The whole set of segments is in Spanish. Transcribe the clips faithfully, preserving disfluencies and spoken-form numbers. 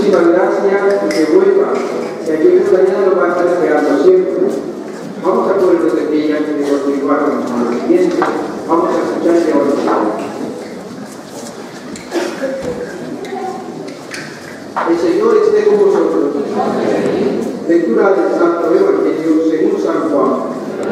muchísimas gracias y que vuelva. Si aquí esta mañana lo va a estar esperando siempre. Vamos a ponernos de pie antes de continuar con lo siguiente. Vamos a escuchar este oración. El Señor esté con vosotros. Lectura del Santo Evangelio según San Juan.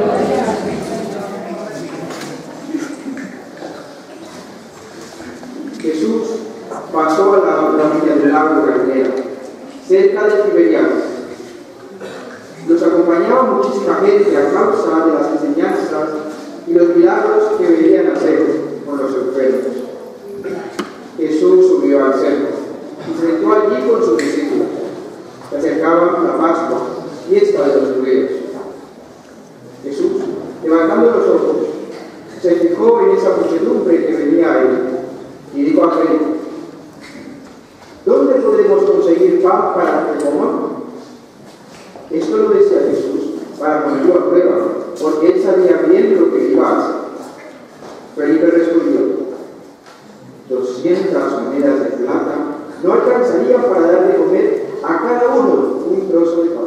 Jesús pasó a la orilla del lago de Galilea, cerca de Tiberias. Los acompañaba muchísima gente a causa de las enseñanzas y los milagros que venían a hacer con los enfermos. Jesús subió al cerro y se sentó allí con sus discípulos. Se acercaba la Pascua, fiesta de los judíos. Jesús, levantando los ojos, se fijó en esa muchedumbre que venía a él y dijo a Felipe: ¿dónde podemos conseguir pan para que comamos? Esto lo decía Jesús para ponerlo a prueba, porque él sabía bien lo que iba a hacer. Felipe respondió: doscientas monedas de plata no alcanzarían para dar de comer a cada uno un trozo de pan.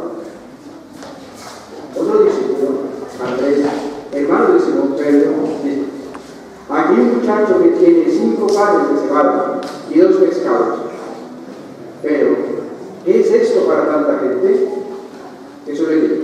Otro discípulo, Andrés, hermano de Simón Pedro, dijo: aquí un muchacho que tiene cinco panes de cebada y dos pescados. Pero, ¿qué es esto para tanta gente? Jesús le dijo: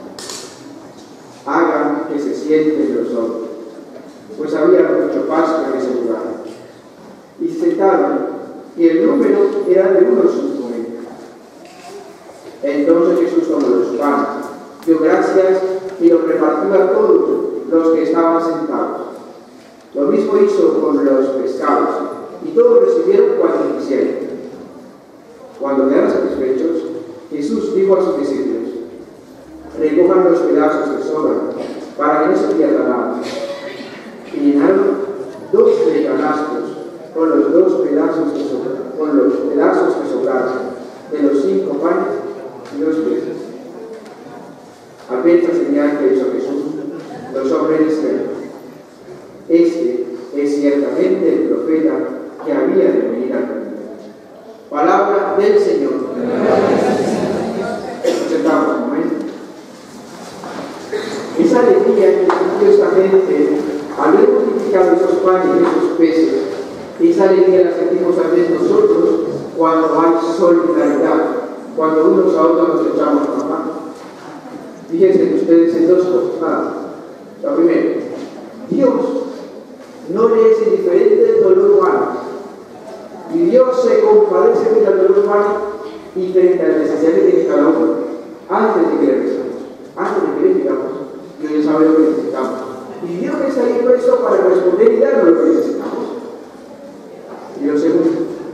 hagan que se sienten los hombres, pues había mucho pasto en ese lugar. Y se sentaron, y el número era de unos cinco mil. Entonces Jesús tomó los panes, dio gracias y los repartió a todos los que estaban sentados. Lo mismo hizo con los pescados, y todos recibieron cuanto quisieron. Cuando quedaron satisfechos, Jesús dijo a sus discípulos: recojan los pedazos que sobran, para que no se pierda nada. Y llenaron doce canastos con los dos pedazos que sobraron, con los pedazos que sobraron de los cinco panes y dos peces. Al ver esta señal que hizo Jesús, los hombres dijeron: este es ciertamente el profeta que había de venir al mundo. Palabra del Señor. Nos sentamos un momento. Esa alegría que sintió esta gente al ver multiplicado esos panes y esos peces, esa alegría la sentimos también nosotros cuando hay solidaridad, cuando unos a otros nos echamos la mano. Fíjense ustedes en dos cosas. La primera, Dios no le es indiferente del dolor humano, y Dios se compadece del dolor humano y frente a las necesidades que tiene cada uno, antes de que le rezamos, antes de que le digamos, Dios ya sabe lo que necesitamos. Y Dios está ahí preso para responder y darnos lo que necesitamos. Y lo segundo,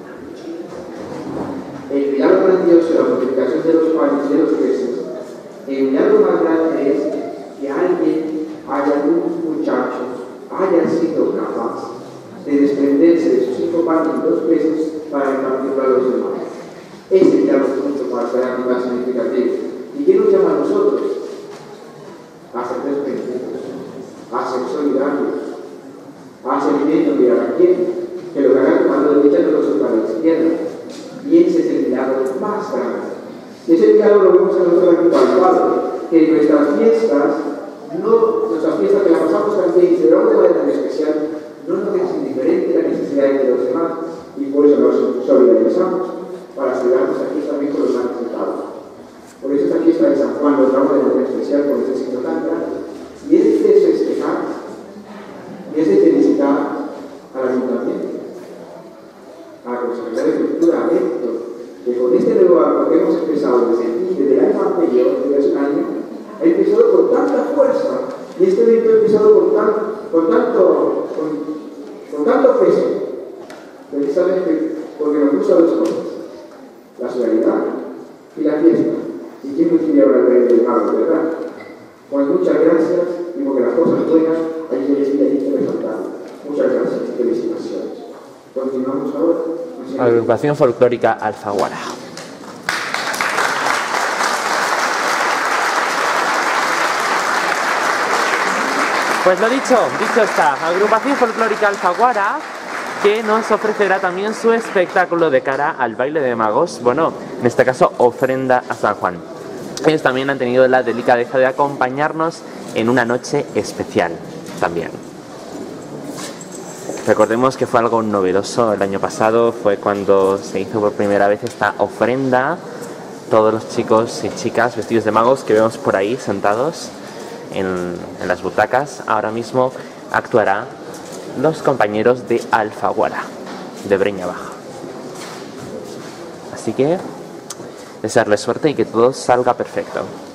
el milagro grandioso de la multiplicación de los panes y de los peces, el milagro más grande es que alguien, haya un muchacho, haya sido capaz de desprenderse de sus cinco panes y dos peces para repartirlo a los demás. Ese milagro es mucho más grande y más significativo. ¿Y qué nos llama a nosotros? A ser desprendidos, a ser solidarios, a ser viendo que a quien, que lo que hagan con mano derecha no lo sepa a la izquierda. Y ese es el milagro más grande. Y ese milagro lo vemos a nosotros aquí palpado, que en nuestras fiestas, no, nuestras fiestas que las pasamos también, y de una manera tan especial, no nos es indiferente la necesidad de los demás, y por eso nos solidarizamos, para ayudarnos aquí también con los más necesitados. Por eso esta fiesta de San Juan lo damos de manera especial por este signo tan grande. Y es de festejar, y es de felicitar al ayuntamiento, a la Consejería de Cultura, a Héctor, que con este nuevo acto que hemos empezado desde aquí, desde el año anterior, desde hace un año, ha empezado con tanta fuerza, y este evento ha empezado con, tan, con, tanto, con, con tanto peso, precisamente porque nos gusta dos cosas: la solidaridad y la fiesta. ¿Y quién nos quiere ahora el del mago, verdad? Pues muchas gracias, y porque las cosas buenas hay que decir ahí que resaltar. Muchas gracias y felicitaciones. Continuamos ahora. Agrupación Folclórica Alfaguara. Pues lo dicho, dicho está, Agrupación Folclórica Alfaguara que nos ofrecerá también su espectáculo de cara al baile de magos, bueno, en este caso ofrenda a San Juan. Ellos también han tenido la delicadeza de acompañarnos en una noche especial también. Recordemos que fue algo novedoso el año pasado, fue cuando se hizo por primera vez esta ofrenda. Todos los chicos y chicas vestidos de magos que vemos por ahí sentados en, en las butacas, ahora mismo actuará los compañeros de Alfaguara, de Breña Baja. Así que desearles suerte y que todo salga perfecto.